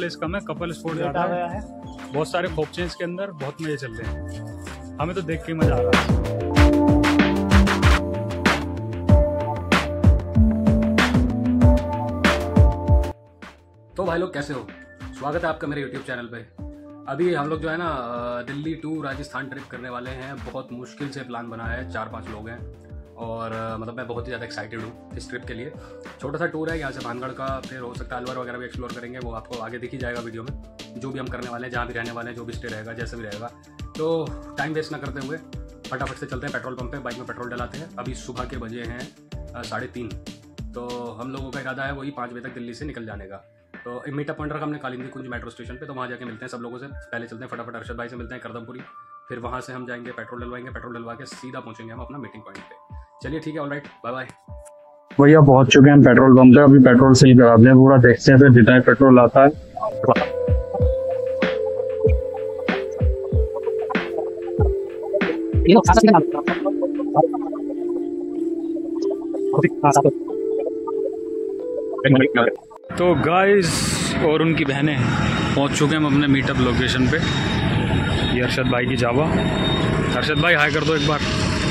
Space कम है, couple sport ज़्यादा है, बहुत सारे खोपचे इसके अंदर, बहुत मजे चल रहे हैं। हमें तो देख के मजा आ रहा है। तो भाई लोग कैसे हो, स्वागत है आपका मेरे YouTube चैनल पे। अभी हम लोग जो है ना दिल्ली टू राजस्थान ट्रिप करने वाले हैं। बहुत मुश्किल से प्लान बना है, 4-5 लोग हैं और मतलब मैं बहुत ही ज़्यादा एक्साइटेड हूँ इस ट्रिप के लिए। छोटा सा टूर है यहाँ से भानगढ़ का, फिर हो सकता है अलवर वगैरह भी एक्सप्लोर करेंगे, वो आपको आगे दिख ही जाएगा वीडियो में। जो भी हम करने वाले हैं, जहाँ भी रहने वाले हैं, जो भी स्टे रहेगा, जैसे भी रहेगा। तो टाइम वेस्ट ना करते हुए फटाफट से चलते हैं पेट्रोल पंप पे, बाइक में पेट्रोल डलाते हैं। अभी सुबह के बजे हैं 3:30, तो हम लोगों का इरादा है वही 5 बजे तक दिल्ली से निकल जाने का। तो मीटअप पॉइंट रखा हमने कालिंदी कुंज मेट्रो स्टेशन पे, तो वहाँ जाके मिलते हैं सब लोगों से। पहले चलते हैं फटाफट अरशद भाई से मिलते हैं करदमपुरी, फिर वहाँ से हम जाएंगे पेट्रोल डलवाएंगे, पेट्रोल डलवा के सीधा पहुँचेंगे हम अपना मीटिंग पॉइंट पे। चलिए ठीक है, ऑलराइट, बाय बाय। भैया पहुँच चुके हैं पेट्रोल पंप पे, अभी पेट्रोल सही करा दें पूरा, देखते हैं फिर जितना पेट्रोल आता है। तो गाइस और उनकी बहनें पहुंच चुके हैं हम अपने मीटअप लोकेशन पे। ये अरशद भाई की जावा। अरशद भाई हाय कर दो एक बार।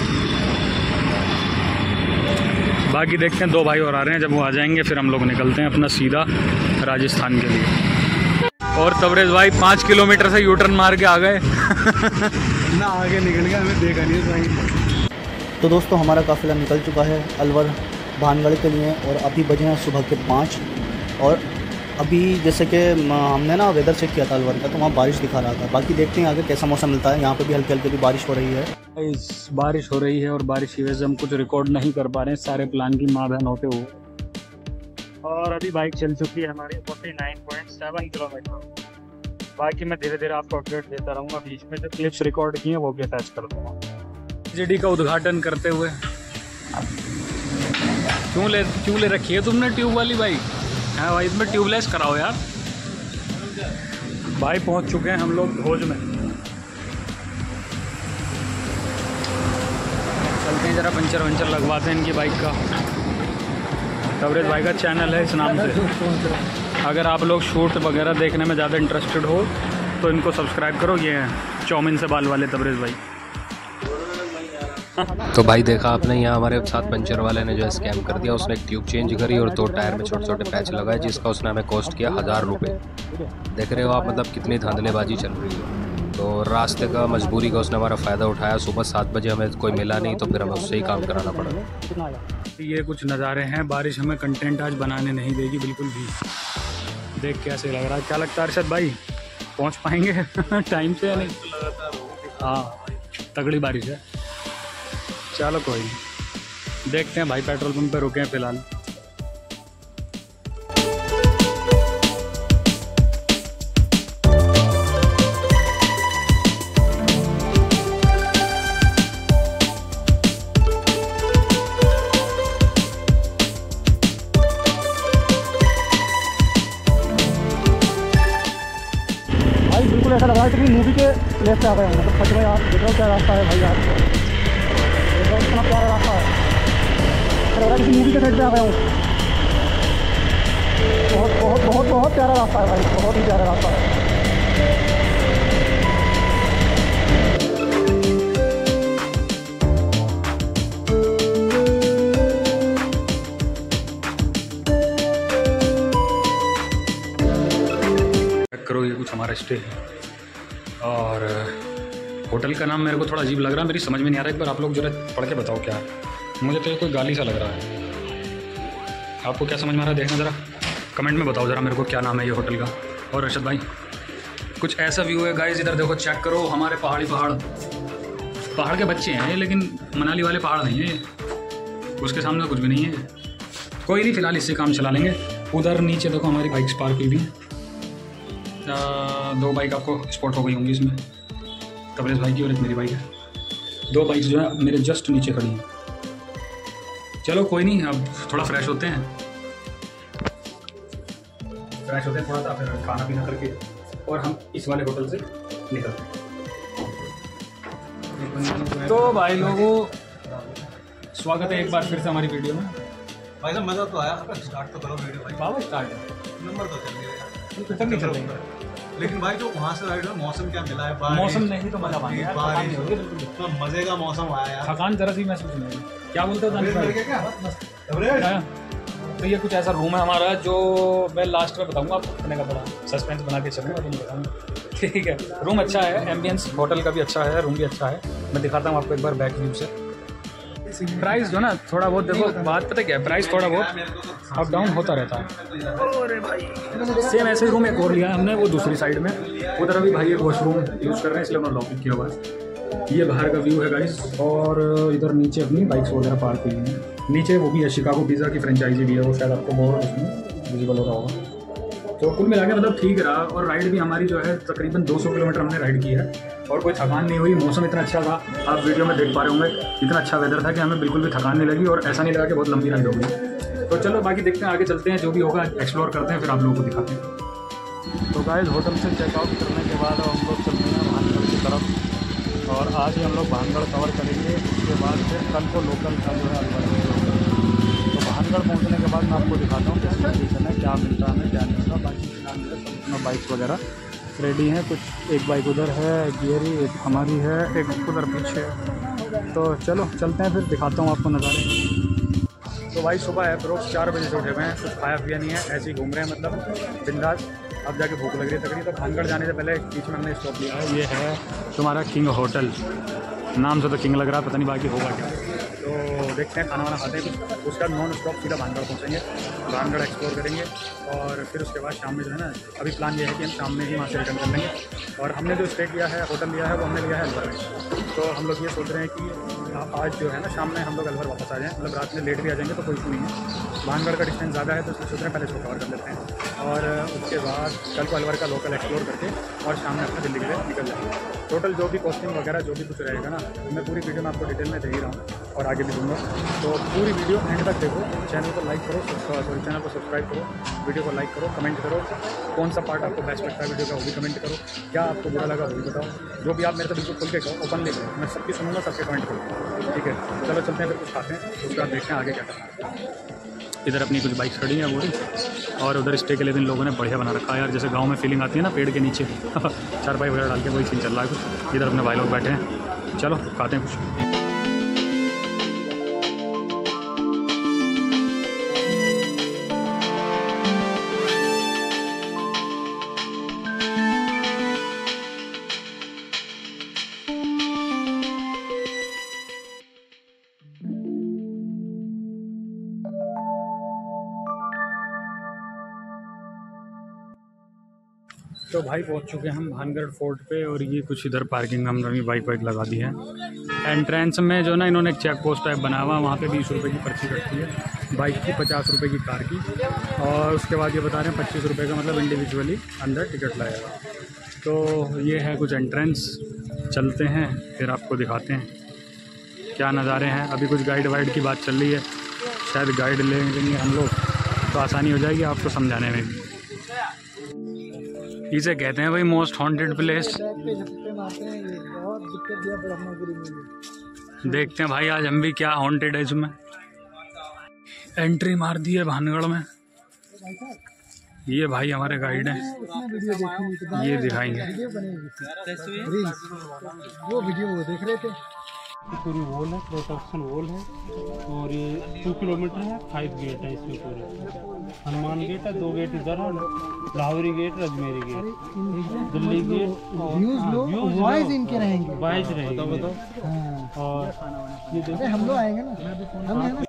बाकी देखते हैं, 2 भाई और आ रहे हैं, जब वो आ जाएंगे फिर हम लोग निकलते हैं अपना सीधा राजस्थान के लिए। और तबरेज भाई 5 किलोमीटर से यूटर्न मार के आ गए ना, आगे निकल गया, हमें देखा नहीं। तो दोस्तों हमारा काफ़िला निकल चुका है अलवर भानगढ़ के लिए और अभी बजे हैं सुबह के 5। और अभी जैसे कि हमने ना वेदर चेक किया था अलवर का, तो वहाँ बारिश दिखा रहा था। बाकी देखते हैं आगे कैसा मौसम मिलता है। यहाँ पे भी हल्की हल्की भी बारिश हो रही है। बारिश हो रही है और बारिश की वजह से हम कुछ रिकॉर्ड नहीं कर पा रहे हैं सारे प्लान की माँ बहन होते हुए। और अभी बाइक चल चुकी है हमारी 49.7 किलोमीटर। बाकी मैं धीरे धीरे आपको अपडेट देता रहूँगा, बीच में जो क्लिप्स रिकॉर्ड किए हैं वो भी अटैच कर दूँगा। जीडी का उद्घाटन करते हुए क्यों ले रखी है तुमने ट्यूब वाली बाइक? हाँ भाई, इसमें ट्यूबलेस कराओ यार। भाई पहुंच चुके हैं हम लोग भोज में। चलते हैं जरा पंचर लगवाते हैं इनकी बाइक का। तबरेज भाई का चैनल है इस नाम से। अगर आप लोग शूट वगैरह देखने में ज़्यादा इंटरेस्टेड हो तो इनको सब्सक्राइब करो। ये हैं चौमिन से बाल वाले तबरेज भाई। तो भाई देखा आपने, यहाँ हमारे साथ पंचर वाले ने जो स्कैम कर दिया। उसने एक ट्यूब चेंज करी और 2 टायर में छोटे छोटे पैच लगाए, जिसका उसने हमें कॉस्ट किया 1000 रुपये। देख रहे हो आप, मतलब कितनी धांधलेबाजी चल रही है। तो रास्ते का, मजबूरी का उसने हमारा फ़ायदा उठाया। सुबह 7 बजे हमें कोई मिला नहीं, तो फिर हमें उससे ही काम कराना पड़ा। ये कुछ नज़ारे हैं। बारिश हमें कंटेंट आज बनाने नहीं देगी बिल्कुल भी। देख कैसे लग रहा है। क्या लगता है अरशद भाई, पहुँच पाएंगे टाइम से या नहीं? हाँ, तगड़ी बारिश है। चलो कोई नहीं, देखते हैं भाई। पेट्रोल पंप पे रुके हैं फिलहाल। भाई बिल्कुल ऐसा लग रहा है कि मूवी के लेफ्ट आ गए हैं। मतलब सच में यार, देखो क्या रास्ता है भाई यार, इतना प्यारा रास्ता है। लग रहा है किसी मूवी के साइड पे आ गया हूँ। बहुत बहुत बहुत बहुत प्यारा रास्ता है भाई, बहुत ही प्यारा रास्ता है। करो, ये कुछ हमारा स्टे है और होटल का नाम मेरे को थोड़ा अजीब लग रहा है, मेरी समझ में नहीं आ रहा। एक बार आप लोग जरा पढ़ के बताओ क्या है। मुझे तो ये कोई गाली सा लग रहा है। आपको क्या समझ में आ रहा है, देखना ज़रा कमेंट में बताओ ज़रा मेरे को क्या नाम है ये होटल का। और अरशद भाई, कुछ ऐसा व्यू है गाइस, इधर देखो, चेक करो हमारे पहाड़ के बच्चे हैं, लेकिन मनाली वाले पहाड़ नहीं है, उसके सामने कुछ भी नहीं है। कोई नहीं, फिलहाल इससे काम चला लेंगे। उधर नीचे देखो हमारी बाइक्स पार्क हुई भी, 2 बाइक आपको स्पॉट हो गई होंगी इसमें, तबरेज भाई की और एक मेरी बाइक है। 2 बाइक्स जो है मेरे जस्ट नीचे खड़ी हैं। चलो कोई नहीं, अब थोड़ा फ्रेश होते हैं थोड़ा सा, फिर खाना पीना करके और हम इस वाले होटल से निकलते हैं। तो भाई लोगों, स्वागत है एक बार फिर से हमारी वीडियो में। भाई साहब मज़ा तो आया, स्टार्ट तो करो वीडियो भाई। बाबा स्टार्ट है, नंबर तो चल गया। ऊपर नहीं चलेंगे। लेकिन भाई जो वहाँ से राइड है मौसम क्या मिला है, मौसम नहीं तो मजा आया, बारिश तो मजे का मौसम आया यार। थकान जरा सी महसूस नहीं हुई। क्या बोलते हो दानिश? तो ये कुछ ऐसा रूम है हमारा जो मैं लास्ट में बताऊंगा आपको, कितने का पड़ा, सस्पेंस बना के चलूँगा तो नहीं बताऊँगा। ठीक है, रूम अच्छा है, एम्बियंस होटल का भी अच्छा है, रूम भी अच्छा है। मैं दिखाता हूँ आपको एक बार बैक व्यू से। प्राइस जो ना थोड़ा बहुत, देखो बात पता क्या है, प्राइस थोड़ा बहुत अप डाउन होता रहता है। अरे भाई सेम ऐसे ही रूम एक और लिया है हमने, वो दूसरी साइड में, उधर अभी भाई एक वॉशरूम यूज़ कर रहे हैं इसलिए उन्होंने लॉक किया हुआ है। ये बाहर का व्यू है गाइस, और इधर नीचे अपनी बाइक्स वगैरह पार्क हुई हैं। नीचे वो भी है, शिकागो पिज़्ज़ा की फ्रेंचाइजी भी है, वो शायद आपको बहुत उसमें विजिबल हो रहा होगा। तो कुल मिला के मतलब ठीक रहा, और राइड भी हमारी जो है तकरीबन 200 किलोमीटर हमने राइड की है और कोई थकान नहीं हुई। मौसम इतना अच्छा था, आप वीडियो में देख पा रहे होंगे, इतना अच्छा वेदर था कि हमें बिल्कुल भी थकान नहीं लगी और ऐसा नहीं लगा कि बहुत लंबी राइड होगी। तो चलो बाकी देखते हैं, आगे चलते हैं, जो भी होगा एक्सप्लोर करते हैं, फिर आप लोगों को दिखाते हैं। तो गाइस होटल से चेकआउट करने के बाद हम लोग चलते हैं भानगढ़ की तरफ, और आज ही हम लोग भानगढ़ कवर करेंगे। उसके बाद फिर कल को लोकल का जो है अलवर। तो भानगढ़ पहुंचने के बाद मैं आपको दिखाता हूँ किस कंडीशन है, क्या मिलता है हमें, क्या नहीं मिलता। बाकी फिलहाल मेरे सब अपना बाइक्स वगैरह रेडी हैं, कुछ एक बाइक उधर है, एक गियरी, एक हमारी है, एक उधर पीछे है। तो चलो चलते हैं, फिर दिखाता हूँ आपको नज़ारे। तो भाई सुबह है, ब्रोक्स 4 बजे से उठे हुए हैं, कुछ खाया पिया नहीं है, ऐसे ही घूम रहे हैं, मतलब बिंदास। अब जाके भूख लग रही है तकरीबन। तो भानगढ़ जाने से पहले बीच में हमने स्टॉप लिया है, ये है तुम्हारा किंग होटल, नाम से तो किंग लग रहा है, पता नहीं बाकी होगा क्या। तो देखते हैं, खाना वाना खाते हैं कुछ, उसका नॉन स्टॉप सीधा भानगढ़ पहुँचेंगे, भानगढ़ एक्सप्लोर करेंगे, और फिर उसके बाद शाम में जो है ना, अभी प्लान ये है कि हम शाम में ही वहाँ से रिटर्न कर लेंगे। और हमने जो स्टे किया है, होटल लिया है, वो हमने लिया है अलवर में। तो हम लोग ये सोच रहे हैं कि आज जो है ना शाम में हम लोग अलवर वापस आ जाएँ, मतलब रात में लेट भी आ जाएंगे तो कोई इशू नहीं है। भानगढ़ का डिस्टेंस ज़्यादा है तो इसलिए सोच रहे हैं पहले इसको कवर कर लेते हैं, और उसके बाद कल को अलवर का लोकल एक्सप्लोर करके और शाम में अपना दिल्ली के लिए निकल जाएंगे। टोटल जो भी कॉस्टिंग वगैरह जो भी कुछ रहेगा ना, मैं पूरी वीडियो में आपको डिटेल में दे ही रहा हूँ और आगे भी दूँगा। तो पूरी वीडियो एंड तक देखो, चैनल को लाइक करो, चैनल को सब्सक्राइब करो, वीडियो को लाइक करो, कमेंट करो, कौन सा पार्ट आपको बेस्ट लगता है वीडियो का वो भी कमेंट करो, क्या आपको बुरा लगा वो भी बताओ, जो भी आप मेरे को बिल्कुल खुल के कहो, ओपनली करो, मैं सबकी सुनूंगा, सबके कमेंट करूँगा। ठीक है, चलो चलते हैं, फिर कुछ खाते हैं, उसके बाद देखते हैं आगे क्या करना है। इधर अपनी कुछ बाइक्स खड़ी हैं पूरी, और उधर स्टे के लिए भी इन लोगों ने बढ़िया बना रखा है यार, जैसे गांव में फीलिंग आती है ना पेड़ के नीचे चारपाई वगैरह डाल के, वही सीन चल रहा है कुछ। इधर अपने भाई लोग बैठे हैं, चलो खाते हैं कुछ। तो भाई पहुंच चुके हैं हम भानगढ़ फोर्ट पे, और ये कुछ इधर पार्किंग में हमने बाइक वाइक लगा दी है। एंट्रेंस में जो ना इन्होंने एक चेक पोस्ट टाइप बना हुआ, वहाँ पे 20 रुपये की पर्ची कटती है, बाइक की 50 रुपये की, कार की, और उसके बाद ये बता रहे हैं 25 रुपये का मतलब इंडिविजुअली अंदर टिकट लगेगा। तो ये है कुछ एंट्रेंस, चलते हैं फिर आपको दिखाते हैं क्या नज़ारे हैं। अभी कुछ गाइड वाइड की बात चल रही है, शायद गाइड ले लेंगे हम लोग तो आसानी हो जाएगी आपको समझाने में भी। इसे कहते हैं भाई मोस्ट हॉन्टेड प्लेस। देखते हैं भाई आज हम भी क्या हॉन्टेड है इसमें। एंट्री मार दी है भानगढ़ में। ये भाई हमारे गाइड हैं, ये दिखाएंगे। वो वीडियो वो देख रहे थे। पूरी वॉल है, प्रोटेक्शन वॉल है, और ये 2 किलोमीटर है, 5 गेट है इसमें पूरे। हनुमान गेट है, 2 गेट इधर है, Lahori gate, Ajmeri gate, Delhi gate. Voice इनके रहेंगे, वाइज रहेंगे। और ये हम लोग आएंगे ना,